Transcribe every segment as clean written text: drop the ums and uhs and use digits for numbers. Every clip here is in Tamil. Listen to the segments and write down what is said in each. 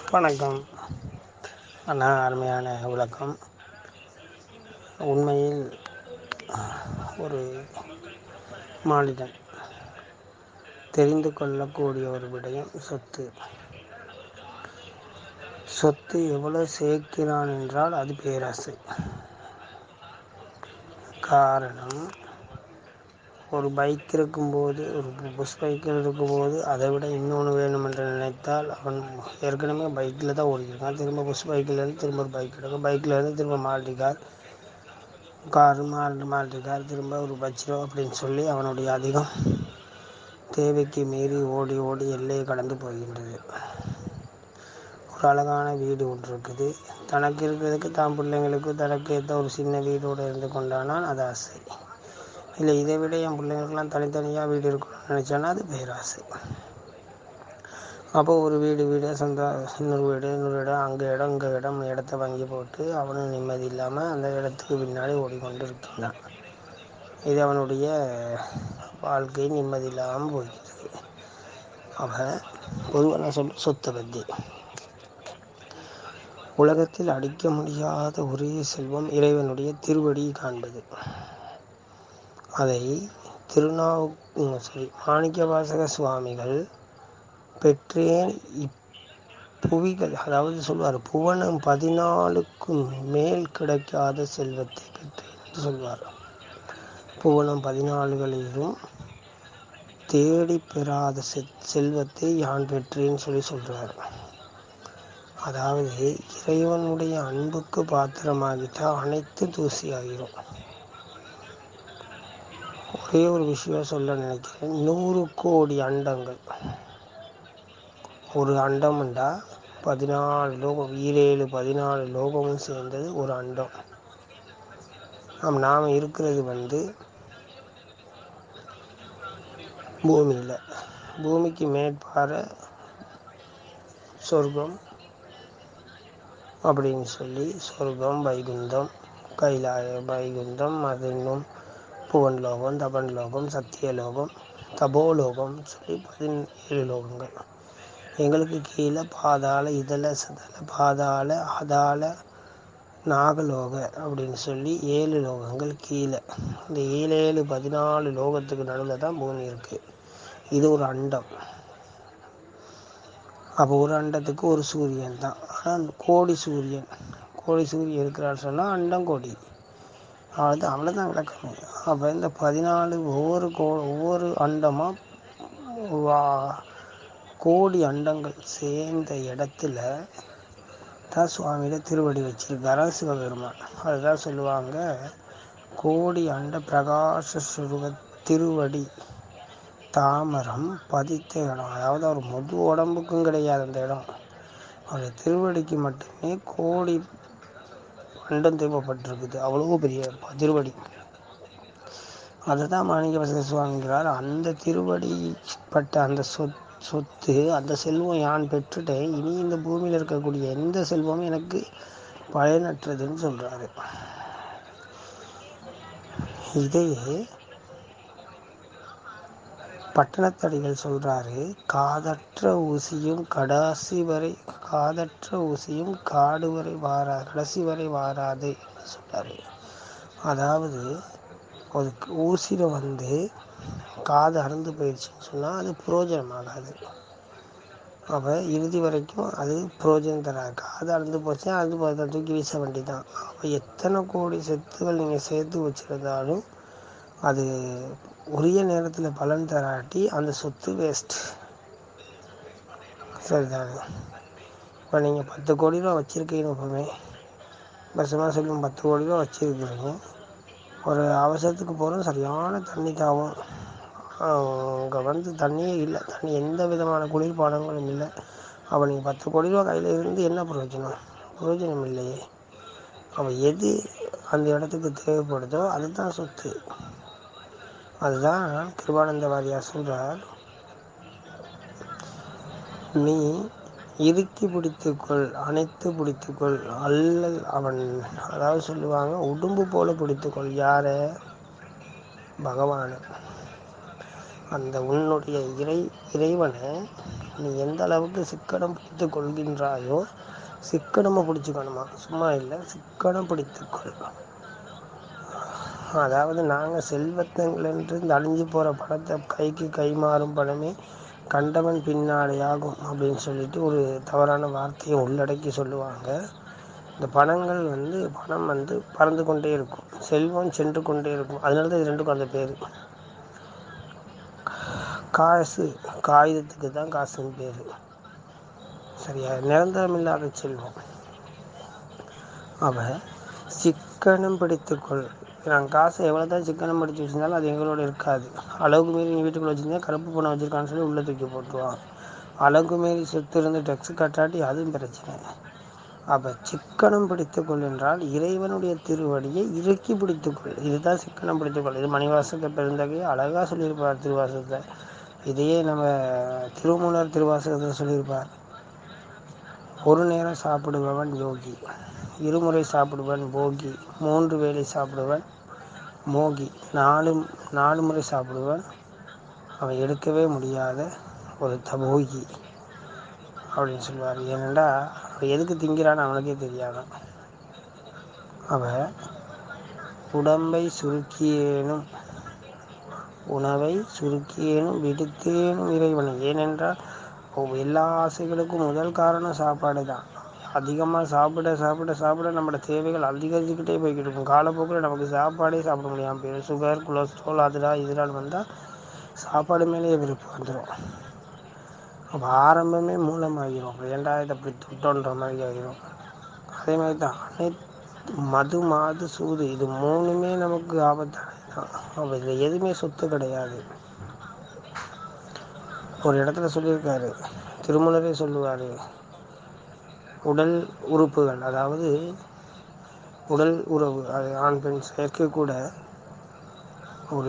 வணக்கம் அண்ணா. அருமையான விளக்கம். உண்மையில் ஒரு மானிடன் தெரிந்து கொள்ளக்கூடிய ஒரு விடயம் சொத்து எவ்வளவு சேர்க்கிறான் என்றால் அது பேராசை. காரணம், ஒரு பைக் இருக்கும்போது, ஒரு புஷ் பைக்கில் இருக்கும்போது அதை விட இன்னொன்று வேணும் என்று நினைத்தால் அவன் ஏற்கனவே பைக்கில் தான் ஓடிக்கிறான். திரும்ப புஷ் பைக்கிலேருந்து திரும்ப ஒரு பைக் எடுக்கும், பைக்கிலேருந்து திரும்ப மால்டி கார், திரும்ப ஒரு பட்ஜெட் அப்படின்னு சொல்லி அவனுடைய அதிகம் தேவைக்கு மீறி ஓடி ஓடி எல்லையை கடந்து போகின்றது. ஒரு அழகான வீடு ஒன்று இருக்குது, தனக்கு இருக்கிறதுக்கு தான் பிள்ளைங்களுக்கு தனக்கு ஏற்ற ஒரு சின்ன வீடோடு இருந்து கொண்டானால் அது ஆசை. இல்லை, இதை விட என் பிள்ளைங்களுக்கெல்லாம் தனித்தனியாக வீடு இருக்கணும்னு நினச்சானா அது பேராசை. அப்போ ஒரு வீடு இன்னொரு இடம், அங்கே இடம் இங்கே இடம், இடத்த வாங்கி போட்டு அவனும் நிம்மதி இல்லாமல் அந்த இடத்துக்கு பின்னாடி ஓடிக்கொண்டு இருக்கின்றான். இது அவனுடைய வாழ்க்கை நிம்மதி இல்லாமல் போகிறது. அவன் பொதுவாக நான் சொல்ல சொத்தை பற்றி, உலகத்தில் அடிக்க முடியாத ஒரே செல்வம் இறைவனுடைய திருவடி காண்பது. அதை மாணிக்கவாசக சுவாமிகள் பெற்றேன் இப்புவிகள், அதாவது சொல்வார், புவனம் 14க்கும் மேல் கிடைக்காத செல்வத்தை பெற்றேன் என்று சொல்வார். புவனம் 14களிலும் தேடி பெறாத செல்வத்தை யான் பெற்றேன்னு சொல்றார். அதாவது இறைவனுடைய அன்புக்கு பாத்திரமாகிட்டா அனைத்து தூசி ஆகிரும். ஒரே ஒரு விஷயம் சொல்ல நினைக்கிறேன். 100 கோடி அண்டங்கள், ஒரு அண்டம்ண்டா 14 லோகம், 14 லோகமும் சேர்ந்தது ஒரு அண்டம். நாம் இருக்கிறது பூமியில், பூமிக்கு மேற்பார சொர்க்கம் அப்படின்னு சொல்லி, சொர்க்கம், வைகுந்தம், வைகுந்தம், அது இன்னும் புவன் லோகம், தபன் லோகம், சத்தியலோகம், தபோலோகம் சொல்லி 17 லோகங்கள். எங்களுக்கு கீழே பாதாள, இதழ, சதல, பாதாள, ஆதாள, நாகலோக அப்படின்னு சொல்லி 7 லோகங்கள் கீழே. இந்த 14 லோகத்துக்கு நடுவில் தான் பூமி இருக்குது. இது ஒரு அண்டம். அப்போ ஒரு அண்டத்துக்கு ஒரு சூரியன் தான். ஆனால் கோடி சூரியன் இருக்கிறான்னு சொன்னால் அண்டம் கோடி. அவ்வளோதான் விளக்கமே. அப்போ இந்த 14 ஒவ்வொரு அண்டமாக கோடி அண்டங்கள் சேர்ந்த இடத்துல தான் சுவாமியில திருவடி வச்சிருக்காரா சிவபெருமான். அதுதான் சொல்லுவாங்க, கோடி அண்ட பிரகாச சுருவ திருவடி தாமரம் பதித்த இடம். அதாவது அவர் முழு உடம்புக்கும் கிடையாது அந்த இடம், அவருடைய திருவடிக்கு மட்டுமே கோடி அண்டம் தேவைப்பட்டிருக்குது. அவ்வளோ பெரிய திருவடி. அதை தான் மாணிக்கவாசக சுவாமிங்கிறார், அந்த திருவடி பட்ட அந்த சொத்து, அந்த செல்வம் யான் பெற்றுட்டேன், இனி இந்த பூமியில் இருக்கக்கூடிய எந்த செல்வமும் எனக்கு பயனற்றதுன்னு சொல்றாரு. இதையே பட்டணத்தடிகள் சொல்றாரு, காதற்ற ஊசியும் காடு வரை வாராது, கடைசி வரை வாராது என்று சொல்றாரு. அதாவது ஒரு ஊசியில் காது அறுந்து போயிடுச்சுன்னு சொன்னால் அது புரோஜனமாகாது. அப்போ இறுதி வரைக்கும் அது புரோஜனம் தராது. காது அறுந்து போச்சுன்னா அது தூக்கி வீச வேண்டி தான். அப்போ எத்தனை கோடி சொத்துகள் நீங்கள் சேர்த்து வச்சுருந்தாலும் அது உரிய நேரத்தில் பலன் தராட்டி அந்த சொத்து வேஸ்ட். சரிதானே? இப்போ நீங்கள் 10 கோடி ரூபா வச்சுருக்கீங்க, எப்பவுமே பஸ்ஸமாக சொல்லும் 10 கோடி ரூபா வச்சுருக்கிறீங்க, ஒரு அவசரத்துக்கு போகிறோம், சரியான தண்ணி தாவும், அங்கே தண்ணியே இல்லை, தண்ணி எந்த விதமான குளிர்பானங்களும் இல்லை. அப்போ நீங்கள் 10 கோடி ரூபா கையில் இருந்து என்ன பிரயோஜனம் இல்லையே. அப்போ எது அந்த இடத்துக்கு தேவைப்படுதோ அதுதான் சொத்து. அதுதான் கிருபானந்த வாரியார் சொல்றார், நீ இறுக்கி பிடித்துக்கொள், அணைத்து பிடித்துக்கொள், அல்லல் அவன். அதாவது சொல்லுவாங்க, உடும்பு போல பிடித்துக்கொள். யார? பகவானை. அந்த உன்னுடைய இறைவனை நீ எந்த அளவுக்கு சிக்கனம் பிடித்து கொள்கின்றாயோ, சிக்கனமாக பிடிச்சிக்கணுமா, சும்மா இல்லை, சிக்கனம் பிடித்துக்கொள். அதாவது நாங்கள் செல்வத்தங்கள் என்று இந்த அழிஞ்சு போகிற பணத்தை கைக்கு கை மாறும் பணமே கண்டவன் பின்னாடி ஆகும் அப்படின்னு சொல்லிட்டு ஒரு தவறான வார்த்தையை உள்ளடக்கி சொல்லுவாங்க. இந்த பணம் பறந்து கொண்டே இருக்கும், செல்வம் சென்று கொண்டே இருக்கும். அதனால தான் இது ரெண்டுக்கும் அந்த பேர். காசு காகிதத்துக்கு தான் காசுன்னு பேர், சரியா? நிரந்தரமில்லாத செல்வம். அவன் சிக்கனம் பிடித்துக்கொள். நாங்கள் காசை எவ்வளோ தான் சிக்கனம் பிடிச்சி வச்சுருந்தாலும் அது எங்களோட இருக்காது. அளவுக்கு மீறி நீ வீட்டுக்குள்ளே வச்சுருந்தா கருப்பு பணம் வச்சுருக்கான்னு சொல்லி உள்ளே தூக்கி போட்டுருவான். அளவுக்கு மீறி சொத்து இருந்து டெக்ஸ் கட்டாட்டி அதுவும் பிரச்சனை. அப்போ சிக்கனம் பிடித்துக்கொள் என்றால் இறைவனுடைய திருவடியை இறுக்கி பிடித்துக்கொள். இதுதான் சிக்கனம் பிடித்துக்கொள். இது மணிவாசக பெருந்தகை அழகாக சொல்லியிருப்பார் திருவாசகத்தை. இதையே நம்ம திருமூலர் திருவாசகத்தில் சொல்லியிருப்பார். ஒரு நேரம் சாப்பிடுபவன் யோகி, இருமுறை சாப்பிடுவன் போகி, 3 வேளை சாப்பிடுவன் மோகி, 4 முறை சாப்பிடுவன் அவன் எடுக்கவே முடியாத ஒரு தபோகி அப்படின்னு சொல்லுவார். ஏனெண்டா அவன் எதுக்கு திங்கிறான்னு அவனுக்கே தெரியாதான். அவன் உடம்பை சுருக்கியேனும் உணவை சுருக்கியேனும் விடுத்தேனும் இறைவனை. ஏனென்றால் எல்லா ஆசைகளுக்கும் முதல் காரணம் சாப்பாடு தான். அதிகமாக சாப்பிட சாப்பிட சாப்பிட நம்மளோட தேவைகள் அதிகரிச்சுக்கிட்டே போய்கிட்டு இருக்கும். காலப்போக்கில் நமக்கு சாப்பாடே சாப்பிட முடியாமல் போயிடும். சுகர், கொலஸ்ட்ரால், இதனால் வந்தால் சாப்பாடு மேலேயே விருப்பம் வந்துடும். அப்போ ஆரம்பமே மூலமாகிடும். அப்போ ஏண்டா இதை அப்படி தொட்டோன்ற மாதிரி ஆகிடும். அதே மாதிரி தான் மது, மாது, சூது இது 3மே நமக்கு ஆபத்தானது தான். அப்போ இதில் எதுவுமே சொத்து கிடையாது. ஒரு இடத்துல சொல்லியிருக்காரு, திருமூலரே சொல்லுவார், உடல் உறுப்புகள், அதாவது உடல் உறவு, அது ஆண் பெண் சேர்க்கை கூட ஒரு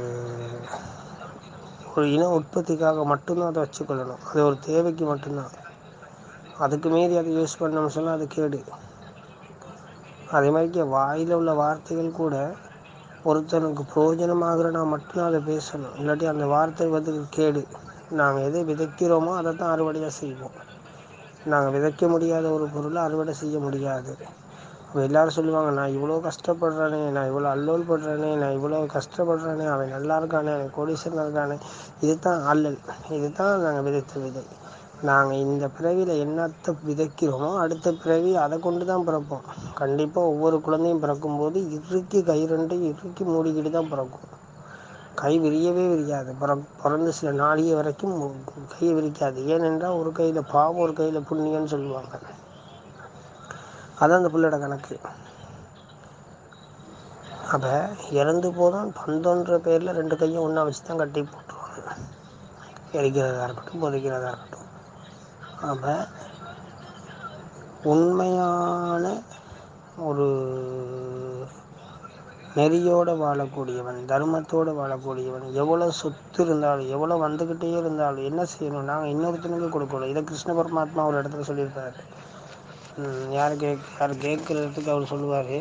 இன உற்பத்திக்காக மட்டும்தான் அதை வச்சுக்கொள்ளணும். அது ஒரு தேவைக்கு மட்டும்தான். அதுக்கு மீறி அதை யூஸ் பண்ணோம்னு சொன்னால் அது கேடு. அதே மாதிரி வாயில் உள்ள வார்த்தைகள் கூட ஒருத்தனுக்கு பிரயோஜனமாகறனா மட்டும்தான் அதை பேசணும். இல்லாட்டி அந்த வார்த்தை கேடு. நாங்கள் எதை விதைக்கிறோமோ அதை தான் அறுவடையாக செய்வோம். நாங்கள் விதைக்க முடியாத ஒரு பொருளை அறுவடை செய்ய முடியாது. அப்போ எல்லோரும் சொல்லுவாங்க, நான் இவ்வளோ கஷ்டப்படுறேனே, நான் இவ்வளோ அல்லல் படுறேனே, நான் இவ்வளோ கஷ்டப்படுறேனே, அவன் நல்லா இருக்கானே, அவன் கோடீஸ்வரன் இருக்கானே. இது தான் அல்லல், இது தான் நாங்கள் விதைத்த விதை. நாங்கள் இந்த பிறவியில் என்னத்தை விதைக்கிறோமோ அடுத்த பிறவி அதை கொண்டு தான் பிறப்போம். கண்டிப்பாக ஒவ்வொரு குழந்தையும் பிறக்கும்போது இறுக்கி கை ரெண்டையும் இறுக்கி மூடிக்கிட்டு தான் பிறக்கும். கை விரியவே விரியாது. பிறந்து சில நாளிகை வரைக்கும் கையை விரிக்காது. ஏனென்றால் ஒரு கையில் பாவம், ஒரு கையில் புண்ணியன்னு சொல்லுவாங்க. அதான் அந்த பிள்ளையோட கணக்கு. அப்போ இறந்து போதும் பந்தோன்ற பேரில் 2 கையும் ஒன்றா வச்சு தான் கட்டி போட்டுருவாங்க. எரிக்கிறதா இருக்கட்டும், புதைக்கிறதா இருக்கட்டும். அப்போ உண்மையான ஒரு நெறியோடு வாழக்கூடியவன், தர்மத்தோடு வாழக்கூடியவன், எவ்வளோ சொத்து இருந்தாலும் எவ்வளோ வந்துக்கிட்டே இருந்தாலும் என்ன செய்யணும், நாங்கள் இன்னொருத்தனுக்கு கொடுக்கணும். இதை கிருஷ்ண பரமாத்மா ஒரு இடத்துல சொல்லியிருப்பார். யார் கேட்குறதுக்கு அவர் சொல்லுவார்,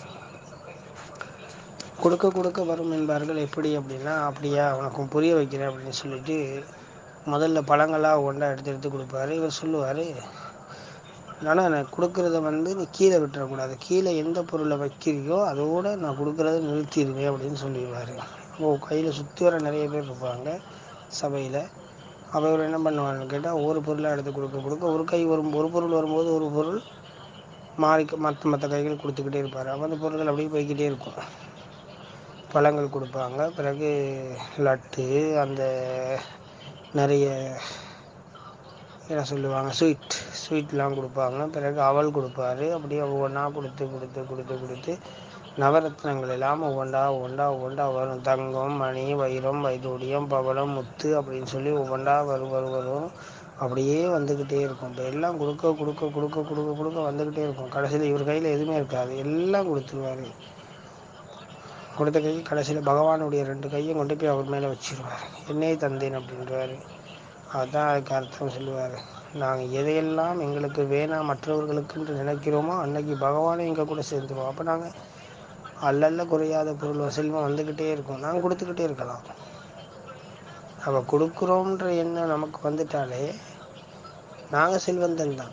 கொடுக்க கொடுக்க வரும் என்பார்கள். எப்படி அப்படின்னா, அப்படியா உனக்கு புரிய வைக்கிறேன் அப்படின்னு சொல்லிட்டு முதல்ல பழங்களாக ஒன்றா எடுத்து கொடுப்பாரு. இவர் சொல்லுவார், ஆனால் நான் கொடுக்குறத நீ கீழே விட்டுறக்கூடாது, கீழே எந்த பொருளை வைக்கிறியோ அதோடு நான் கொடுக்குறத நிறுத்திடுவேன் அப்படின்னு சொல்லிடுவார். கையில் சுற்றி வர நிறைய பேர் இருப்பாங்க சபையில். அவர் என்ன பண்ணுவாங்கன்னு கேட்டால் ஒவ்வொரு பொருளாக எடுத்து கொடுக்க ஒரு பொருள் வரும்போது ஒரு பொருள் மற்ற கைகள் கொடுத்துக்கிட்டே இருப்பார். அந்த பொருட்கள் அப்படியே போய்கிட்டே இருக்கும். பழங்கள் கொடுப்பாங்க, பிறகு லட்டு, அந்த நிறைய என்ன சொல்லுவாங்க ஸ்வீட்லாம் கொடுப்பாங்க, பிறகு அவல் கொடுப்பாரு. அப்படியே ஒவ்வொன்றா கொடுத்து நவரத்னங்கள் எல்லாம் ஒவ்வொன்றா வரும். தங்கம், மணி, வைரம், வைடூரியம், பவளம், முத்து அப்படின்னு சொல்லி ஒவ்வொன்றா வரும். அப்படியே வந்துக்கிட்டே இருக்கும். இப்போ எல்லாம் கொடுக்க வந்துக்கிட்டே இருக்கும். கடைசியில் இவர் கையில் எதுவுமே இருக்காது, எல்லாம் கொடுத்துருவார். கொடுத்த கை கடைசியில் பகவானுடைய 2 கையும் கொண்டு போய் அவர் மேலே வச்சிருவார். என்னை தந்தேன் அப்படின்றாரு. அதுதான் அதுக்கு அர்த்தம் சொல்லுவார். நாங்கள் எதையெல்லாம் எங்களுக்கு வேணாம் மற்றவர்களுக்கு நினைக்கிறோமோ அன்னைக்கு பகவானை எங்கள் கூட சேர்ந்துருவோம். அப்போ நாங்கள் அல்லல்ல குறையாத பொருள் செல்வம் வந்துக்கிட்டே இருக்கும், நாங்கள் கொடுத்துக்கிட்டே இருக்கலாம். நம்ம கொடுக்குறோன்ற எண்ணம் நமக்கு வந்துட்டாலே நாங்கள் செல்வந்தன் தான்.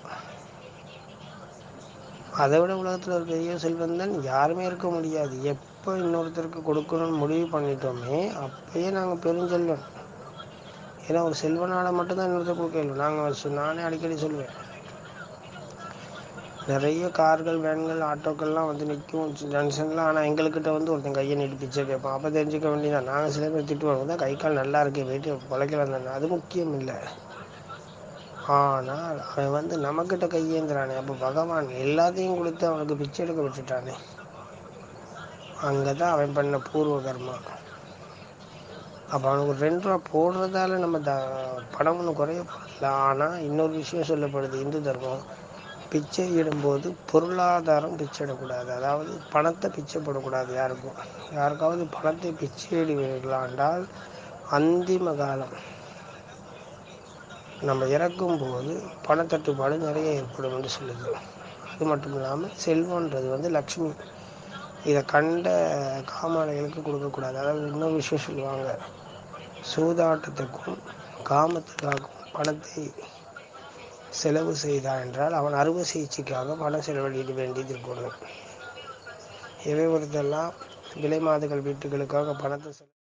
அதை விட உலகத்தில் ஒரு பெரிய செல்வந்தன் யாருமே இருக்க முடியாது. எப்போ இன்னொருத்தருக்கு கொடுக்கணும்னு முடிவு பண்ணிட்டோமே அப்பயே நாங்கள் பெருஞ்செல்வன். ஏன்னா ஒரு செல்வனால் மட்டும்தான் இன்னொருத்தர் கொடுக்க. நானே அடிக்கடி சொல்லுவேன், நிறைய கார்கள் வேன்கள் ஆட்டோக்கள்லாம் வந்து நிற்கும் ஜங்ஷன்லாம். ஆனால் எங்கள்கிட்ட வந்து ஒருத்தன் கையை நீட்டி பிச்சை கேட்பான். அப்போ தெரிஞ்சுக்க வேண்டியதான், நாங்கள் சில பேர் திட்டுவாங்க தான், கை கால் நல்லா இருக்கு போயிட்டு பிழைக்கலாம் தானே. அது முக்கியம் இல்லை. ஆனால் அவன் வந்து நம்மக்கிட்ட கையேந்திரானே. அப்போ பகவான் எல்லாத்தையும் கொடுத்து அவனுக்கு பிச்சை எடுக்க விட்டுட்டானே. அங்கே தான் அவன் பண்ண பூர்வ கர்மா. அப்போ அவனுக்கு ஒரு 2 ரூபா போடுறதால நம்ம பணம் ஒன்று குறைய போகிறதில்ல. ஆனால் இன்னொரு விஷயம் சொல்லப்படுது இந்து தர்மம், பிச்சை இடும்போது பொருளாதாரம் பிச்சை இடக்கூடாது. அதாவது பணத்தை பிச்சை போடக்கூடாது. யாருக்காவது பணத்தை பிச்சை இடுவீர்களாண்டால் அந்திம காலம் நம்ம இறக்கும்போது பணத்தட்டுப்பாடு நிறைய ஏற்படும் என்று சொல்லுது. அது மட்டும் இல்லாமல் செல்வன்றது வந்து லக்ஷ்மி, இதை கண்ட காமாலைகளுக்கு கொடுக்கக்கூடாது. அதாவது இன்னொரு விஷயம் சொல்லுவாங்க, சூதாட்டத்துக்கும் காமத்துக்காகவும் பணத்தை செலவு செய்தான் என்றால் அவன் அறுவை சிகிச்சைக்காக பணம் செலவழிக்க வேண்டியது இருக்கணும். இவை ஒருத்தெல்லாம் விலை மாதுகள் வீட்டுகளுக்காக பணத்தை